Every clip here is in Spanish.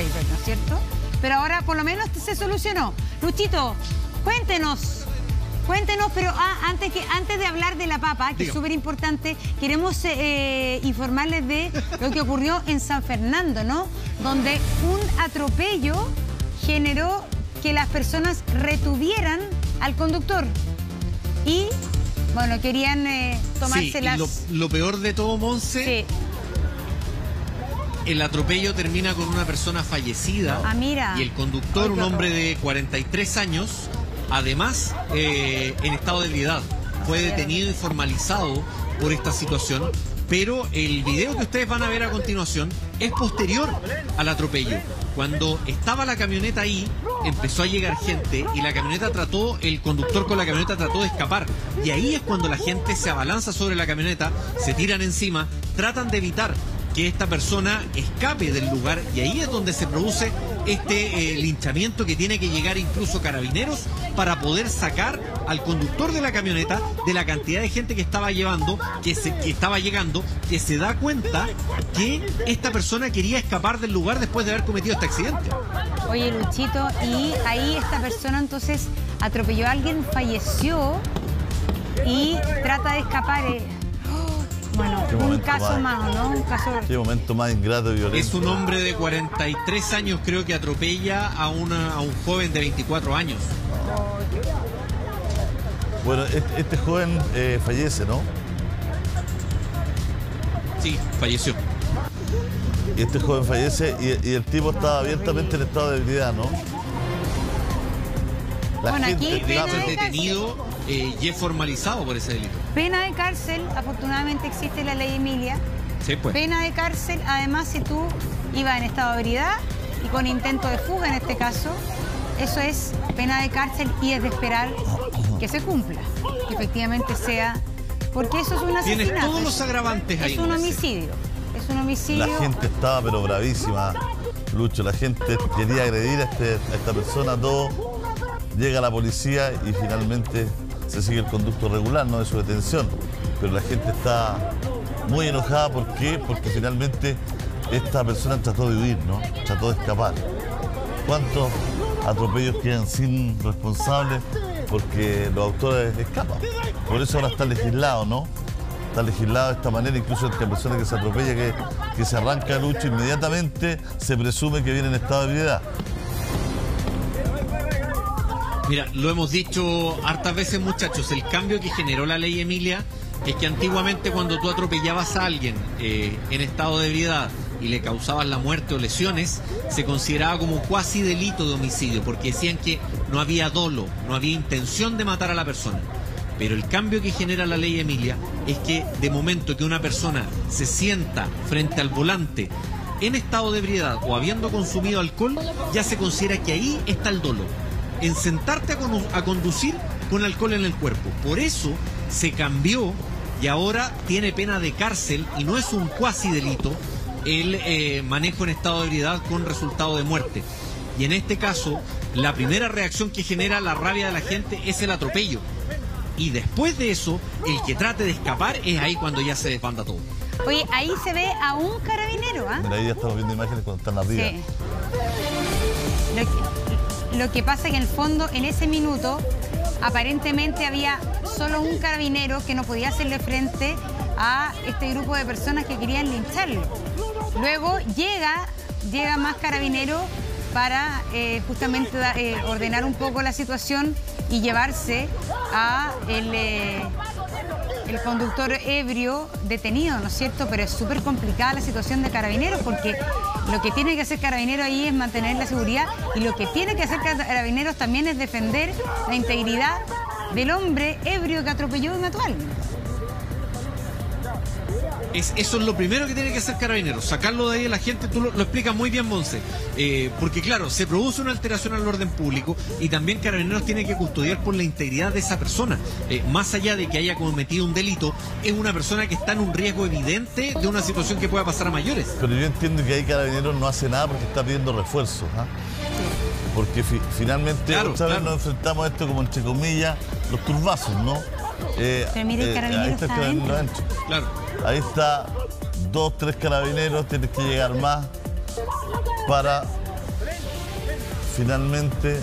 waiver, ¿no es cierto? Pero ahora por lo menos se solucionó. Luchito, cuéntenos, pero antes de hablar de la papa, que es súper importante, queremos informarles de lo que ocurrió en San Fernando, ¿no? Donde un atropello generó que las personas retuvieran al conductor. Y, bueno, querían tomárselas... Sí, lo peor de todo, Monse... Sí. El atropello termina con una persona fallecida. Ah, mira. Y el conductor, un hombre de 43 años, además en estado de ebriedad. Fue detenido y formalizado por esta situación. Pero el video que ustedes van a ver a continuación es posterior al atropello. Cuando estaba la camioneta ahí, empezó a llegar gente y el conductor con la camioneta trató de escapar. Y ahí es cuando la gente se abalanza sobre la camioneta, se tiran encima, tratan de evitar que esta persona escape del lugar, y ahí es donde se produce este linchamiento, que tiene que llegar incluso carabineros para poder sacar al conductor de la camioneta de la cantidad de gente que estaba llegando, que se da cuenta que esta persona quería escapar del lugar después de haber cometido este accidente. Oye, Luchito, y ahí esta persona entonces atropelló a alguien, falleció y trata de escapar. Bueno, un caso más, ¿no? Un caso... Qué momento más ingrato y violento. Es un hombre de 43 años, creo, que atropella a un joven de 24 años. Bueno, este joven fallece, ¿no? Sí, falleció. Y este joven fallece y el tipo estaba abiertamente en estado de ebriedad, ¿no? Bueno, aquí debe ser detenido y es formalizado por ese delito. Pena de cárcel, afortunadamente existe la ley Emilia. Sí, pues. Pena de cárcel, además, si tú ibas en estado de ebriedad y con intento de fuga en este caso, eso es pena de cárcel y es de esperar que se cumpla, que efectivamente sea, porque eso es un asesinato. Tienes todos los agravantes ahí. Es un homicidio, es un homicidio. La gente estaba pero bravísima, Lucho, la gente quería agredir a esta persona, todo. Llega la policía y finalmente se sigue el conducto regular, no de su detención. Pero la gente está muy enojada. ¿Por qué? Porque finalmente esta persona trató de huir, ¿no? Trató de escapar. ¿Cuántos atropellos quedan sin responsables? Porque los autores escapan. Por eso ahora está legislado, ¿no? Está legislado de esta manera, incluso la persona que se atropella, que se arranca el lucho, inmediatamente se presume que viene en estado de ebriedad. Mira, lo hemos dicho hartas veces, muchachos, el cambio que generó la ley Emilia es que antiguamente cuando tú atropellabas a alguien en estado de ebriedad y le causabas la muerte o lesiones, se consideraba como un cuasi delito de homicidio, porque decían que no había dolo, no había intención de matar a la persona. Pero el cambio que genera la ley Emilia es que de momento que una persona se sienta frente al volante en estado de ebriedad o habiendo consumido alcohol, ya se considera que ahí está el dolo, en sentarte a conducir con alcohol en el cuerpo. Por eso se cambió y ahora tiene pena de cárcel y no es un cuasi delito el manejo en estado de ebriedad con resultado de muerte. Y en este caso, la primera reacción que genera la rabia de la gente es el atropello. Y después de eso, el que trate de escapar es ahí cuando ya se desbanda todo. Oye, ahí se ve a un carabinero, ¿ah? Mira, ahí ya estamos viendo imágenes cuando están arriba. Sí. Lo que pasa es que en el fondo, en ese minuto, aparentemente había solo un carabinero que no podía hacerle frente a este grupo de personas que querían lincharlo. Luego llega más carabinero para justamente ordenar un poco la situación y llevarse a el conductor ebrio detenido, ¿no es cierto? Pero es súper complicada la situación de Carabineros, porque lo que tiene que hacer Carabineros ahí es mantener la seguridad, y lo que tiene que hacer Carabineros también es defender la integridad del hombre ebrio que atropelló y mató a alguien. Eso es lo primero que tiene que hacer Carabineros, sacarlo de ahí a la gente. Tú lo explicas muy bien, Monse, porque claro, se produce una alteración al orden público y también Carabineros tiene que custodiar por la integridad de esa persona. Más allá de que haya cometido un delito, es una persona que está en un riesgo evidente de una situación que pueda pasar a mayores. Pero yo entiendo que ahí Carabineros no hace nada porque está pidiendo refuerzos, ¿ah? Porque finalmente claro. Nos enfrentamos a esto como, entre comillas, los turbazos, ¿no? Pero mire, Carabineros está adentro. Claro. Ahí está, 2, 3 carabineros, tienes que llegar más para finalmente...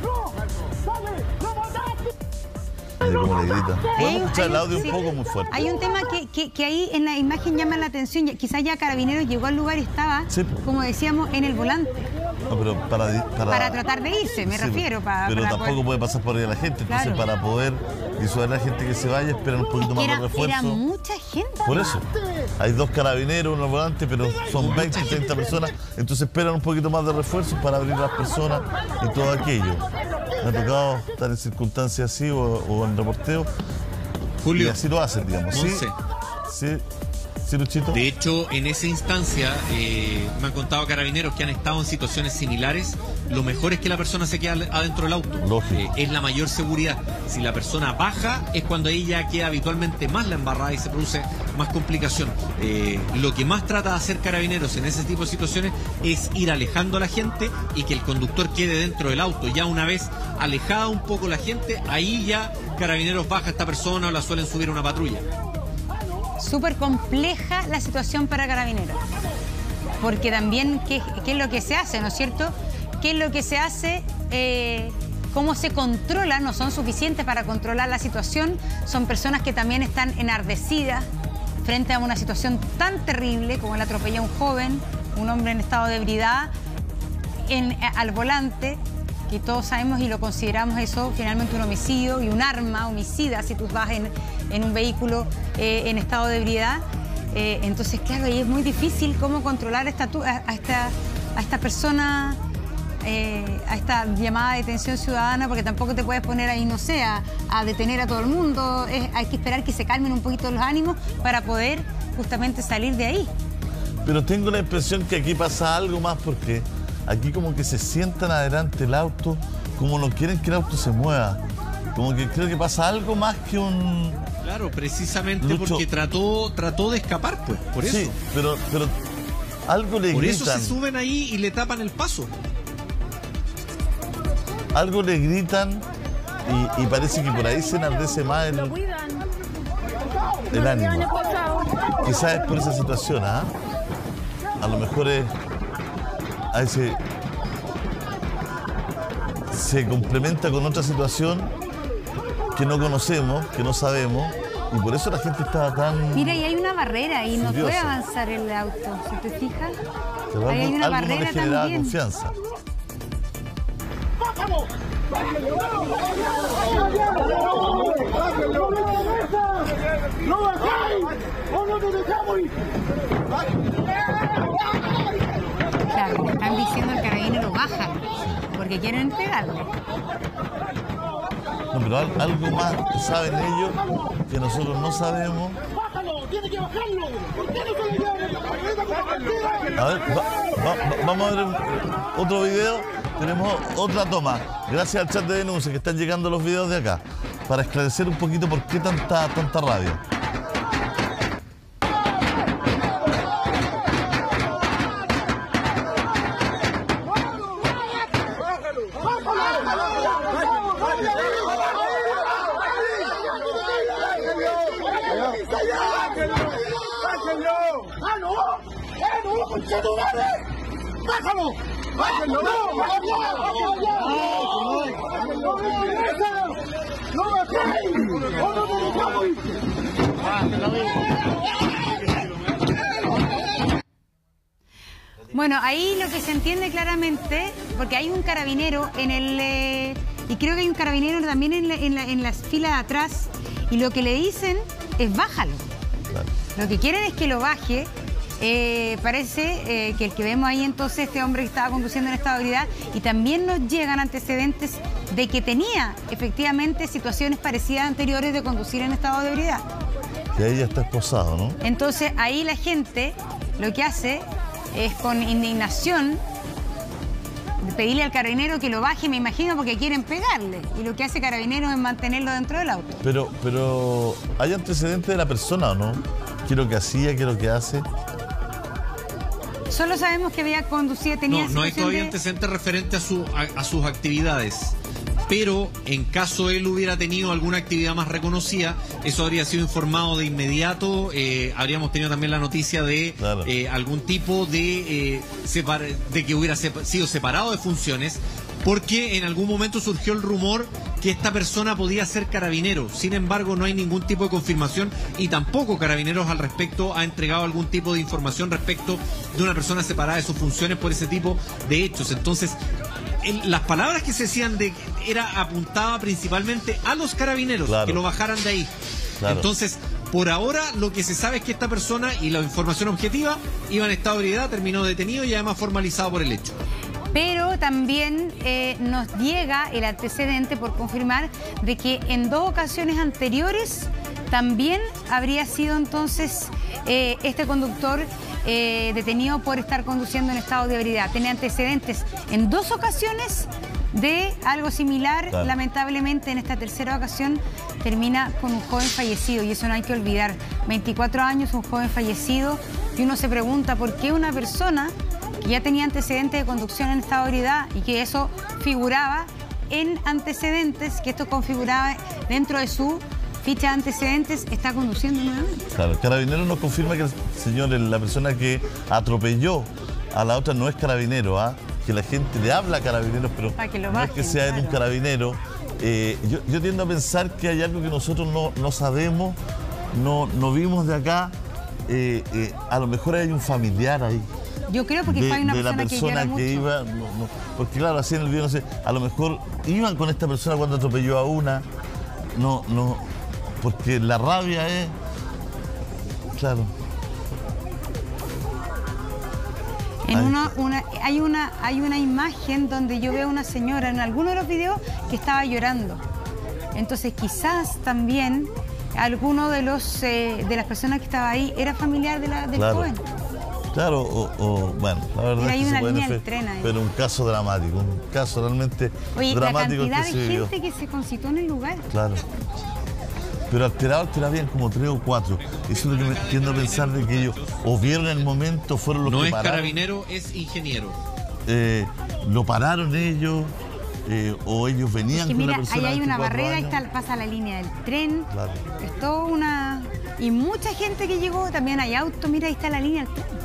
Cómo le grita. Podemos escuchar el audio un poco muy fuerte. Hay un tema que ahí en la imagen llama la atención. Quizás ya Carabineros llegó al lugar y estaba, como decíamos, en el volante. No, pero para tratar de irse, me refiero. Pero tampoco puede pasar por ahí la gente. Entonces, para poder disuadir a la gente que se vaya, esperan un poquito más de refuerzo. Era mucha gente. Por eso. Hay 2 carabineros, uno al volante, pero son 20, 30 personas. Entonces esperan un poquito más de refuerzo para abrir a las personas y todo aquello. Me ha tocado estar en circunstancias así o en reporteo. Julio. Y así lo hacen, digamos. Sí, Luchito. De hecho, en esa instancia, me han contado carabineros que han estado en situaciones similares. Lo mejor es que la persona se quede adentro del auto. Lógico. Es la mayor seguridad. Si la persona baja, es cuando ahí ya queda habitualmente más la embarrada y se produce más complicación. Lo que más trata de hacer carabineros en ese tipo de situaciones es ir alejando a la gente y que el conductor quede dentro del auto. Ya una vez alejada un poco la gente, ahí ya carabineros baja a esta persona o la suelen subir a una patrulla. Súper compleja la situación para Carabineros, porque también ¿qué es lo que se hace, no es cierto? ¿Qué es lo que se hace? ¿Cómo se controla? No son suficientes para controlar la situación, son personas que también están enardecidas frente a una situación tan terrible como el atropello a un joven, un hombre en estado de ebriedad, al volante, que todos sabemos y lo consideramos eso finalmente un homicidio y un arma homicida si tú vas en un vehículo en estado de ebriedad. Entonces, claro, ahí es muy difícil cómo controlar a esta persona, a esta llamada de detención ciudadana, porque tampoco te puedes poner ahí, no sé, a detener a todo el mundo. Hay que esperar que se calmen un poquito los ánimos para poder justamente salir de ahí. Pero tengo la impresión que aquí pasa algo más, porque aquí como que se sientan adelante el auto, como no quieren que el auto se mueva. Como que creo que pasa algo más que un... Claro, precisamente Lucho, porque trató de escapar, pues, por eso. Sí, pero algo le gritan. Por eso se suben ahí y le tapan el paso. Algo le gritan y parece que por ahí se enardece más el ánimo. Quizás es por esa situación, ¿ah? A lo mejor es... Ahí se complementa con otra situación que no conocemos, que no sabemos, y por eso la gente está tan... Mira, y hay una barrera y no furiosa. puede avanzar el auto, si te fijas. Pero Ahí hay una algo no barrera le generaba también. confianza. Claro, están diciendo al carabinero baja, porque quieren pegarle. No, pero algo más que saben ellos que nosotros no sabemos. ¡Tiene que bajarlo! ¿Por qué no se le llevan la camioneta con la partida? A ver, vamos a ver otro video. Tenemos otra toma. Gracias al chat de denuncia que están llegando los videos de acá, para esclarecer un poquito por qué tanta rabia. ¡Bájalo! ¡Bájalo! ¡No! Bueno, ahí lo que se entiende claramente, porque hay un carabinero en el... y creo que hay un carabinero también en la fila de atrás, y lo que le dicen es bájalo. Claro. Lo que quieren es que lo baje. Parece que el que vemos ahí entonces, este hombre que estaba conduciendo en estado de ebriedad, y también nos llegan antecedentes de que tenía efectivamente situaciones parecidas anteriores de conducir en estado de ebriedad. Y ahí ya está esposado, ¿no? Entonces ahí la gente lo que hace es con indignación pedirle al carabinero que lo baje, me imagino, porque quieren pegarle. Y lo que hace Carabineros es mantenerlo dentro del auto. Pero ¿hay antecedentes de la persona o no? ¿Qué es lo que hacía? ¿Qué es lo que hace? Solo sabemos que había conducido, tenía... No hay todavía antecedentes referentes a sus actividades. pero en caso él hubiera tenido alguna actividad más reconocida, eso habría sido informado de inmediato. Habríamos tenido también la noticia de algún tipo de que hubiera sido separado de funciones, porque en algún momento surgió el rumor que esta persona podía ser carabinero. Sin embargo, no hay ningún tipo de confirmación y tampoco Carabineros al respecto ha entregado algún tipo de información respecto de una persona separada de sus funciones por ese tipo de hechos. Entonces, las palabras que se decían apuntaba principalmente a los carabineros, que lo bajaran de ahí. Entonces, por ahora lo que se sabe es que esta persona, y la información objetiva, iba en estado de ebriedad, terminó detenido y además formalizado por el hecho. Pero también nos llega el antecedente por confirmar de que en 2 ocasiones anteriores también habría sido entonces este conductor detenido por estar conduciendo en estado de ebriedad. Tenía antecedentes en 2 ocasiones de algo similar. Lamentablemente en esta tercera ocasión termina con un joven fallecido y eso no hay que olvidar. 24 años, un joven fallecido, y uno se pregunta por qué una persona que ya tenía antecedentes de conducción en estado de ebriedad y que eso figuraba en antecedentes, que esto configuraba dentro de su ficha de antecedentes, está conduciendo nuevamente. Claro, el carabinero nos confirma que el señor, la persona que atropelló a la otra no es carabinero, que la gente le habla a carabineros, pero no es que sea un carabinero. Yo tiendo a pensar que hay algo que nosotros no sabemos, no vimos de acá. A lo mejor hay un familiar ahí. Yo creo porque hay una persona que iba, porque claro, así en el video, no sé, a lo mejor iban con esta persona cuando atropelló a una, porque la rabia es, claro. Hay una imagen donde yo veo a una señora en alguno de los videos que estaba llorando. Entonces quizás también alguno de las personas que estaba ahí era familiar del joven. Claro, bueno, la verdad es que se puede hacer, pero un caso dramático, un caso realmente dramático. La cantidad de gente que se concitó en el lugar. Claro. Pero alterados habían como 3 o 4. Eso es lo que me tiendo a pensar, de que ellos o vieron el momento, fueron los que pararon. No es carabinero, es ingeniero. Lo pararon ellos, o ellos venían con la persona. Ahí hay una barrera, ahí pasa la línea del tren. Claro. Es toda una... Y mucha gente que llegó, también hay auto, mira, ahí está la línea del tren.